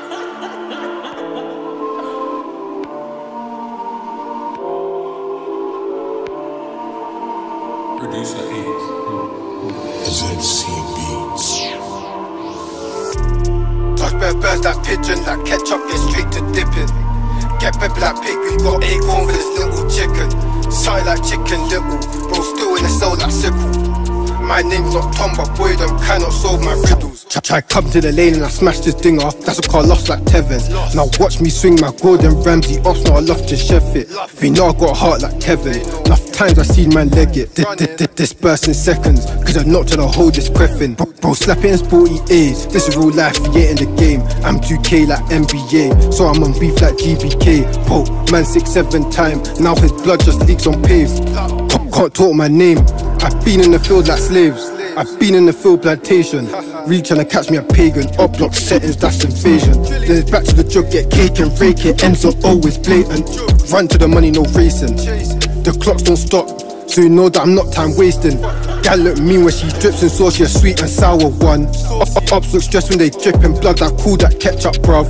Producer Ace. ZC Beats. Touch bare birds like pigeon, like ketchup, get straight to dipping. Get pepper like pig, we got acorn for this little chicken. Sight like chicken little, bro still in the cell like sickle. My name's not Tom, but boy them cannot solve my riddles. Try come to the lane and I smash this thing off. That's a car lost like Tevin. Now watch me swing my Gordon Ramsay off, not enough to chef it. We know I got a heart like Kevin. Enough times I seen man leg it. Disperse in seconds, cause I'm not trying to hold this creffin'. Bro slapping sporty A's, this is real life, we ain't in the game. I'm 2K like NBA, so I'm on beef like GBK. Pope, man 6-7 time, now his blood just leaks on pave. Can't talk my name, I've been in the field like slaves. I've been in the field plantation, really trying to catch me a pagan. Up block settings, that's invasion. Then it's back to the jug, get cake and rake it. Ends up always blatant. Run to the money, no racing. The clocks don't stop, so you know that I'm not time wasting. Gal look mean when she drips in sauce, she a sweet and sour one. Ups look stressed when they dripping blood, I call that ketchup, bruv.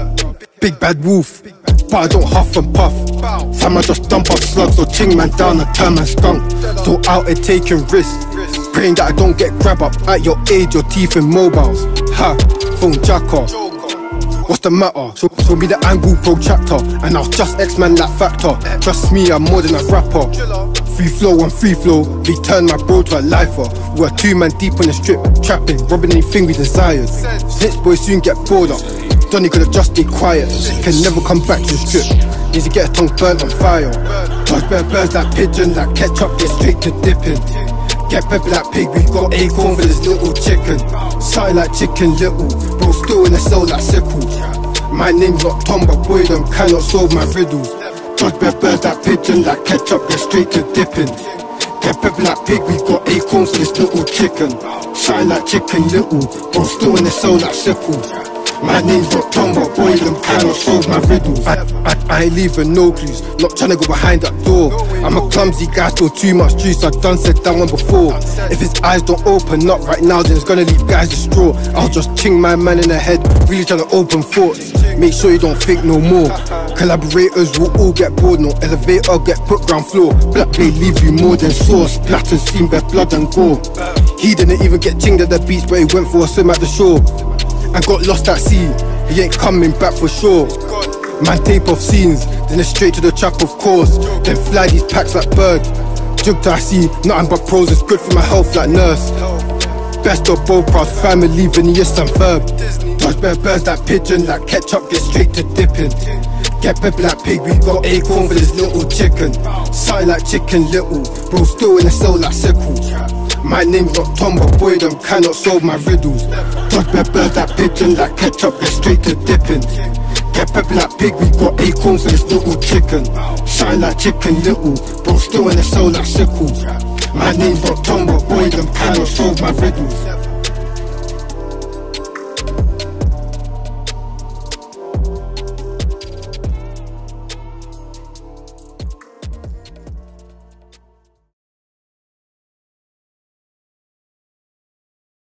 Big bad wolf, but I don't huff and puff. Fam, I just dump up slugs or ching man down and turn man skunk. Still out here taking risks, praying that I don't get grab up. At your age, your teeth in mobiles. Ha, phone jacker. What's the matter? Show me the angle protractor, and I'll just X-Man like Factor. Trust me, I'm more than a rapper. Free flow on free flow, we turn my bro to a lifer. We're 2 man deep on the strip, trapping, robbing anything we desired. Snitch boys soon get bored up. Donny could've just stayed quiet, can never come back to the strip. Needs to get a tongue burnt on fire. Touch bare birds like pigeon, like ketchup, get straight to dipping. Get pepper like pig, we got acorn for this little chicken. Sight like chicken little, bro still in the cell like sickle. My name's not Tom, but boy them cannot solve my riddles. Touch bare birds like pigeon, like ketchup, get straight to dipping. Get pepper like pig, we got acorn for this little chicken. Sight like chicken little, bro still in the cell like sickle. My name's not Tom, but boy them cannot solve my riddles. I ain't leaving no clues, not trying to go behind that door. I'm a clumsy guy, still too much juice, I've done said that one before. If his eyes don't open up right now, then it's gonna leave guys distraught. I'll just ching my man in the head, really trying to open thoughts. Make sure you don't think no more. Collaborators will all get bored, no elevator get put ground floor. Black Bay leave you more than sauce, splatters seen bare blood and gore. He didn't even get chinged at the beach, but he went for a swim at the shore. And got lost at sea, he ain't coming back for sure. Man tape off scenes, then it's straight to the trap of course. Then fly these packs like bird. Jugged I see, nothing but pros, it's good for my health like nurse. Best of both worlds, family, Venice and verb. Touch bare birds like pigeon, like ketchup, get straight to dipping. Get pepper like pig, we got acorn for this little chicken. Sight like chicken little, bro still in the cell like sickle. My name's not Tom, but boy them cannot solve my riddles. Touch bare birds like pigeon, like ketchup, get straight to dipping. Get pepper like pig, we got acorn for this little chicken. Shine like chicken little, bro still in the cell like sickle. My name's not Tom, but boy them cannot solve my riddles.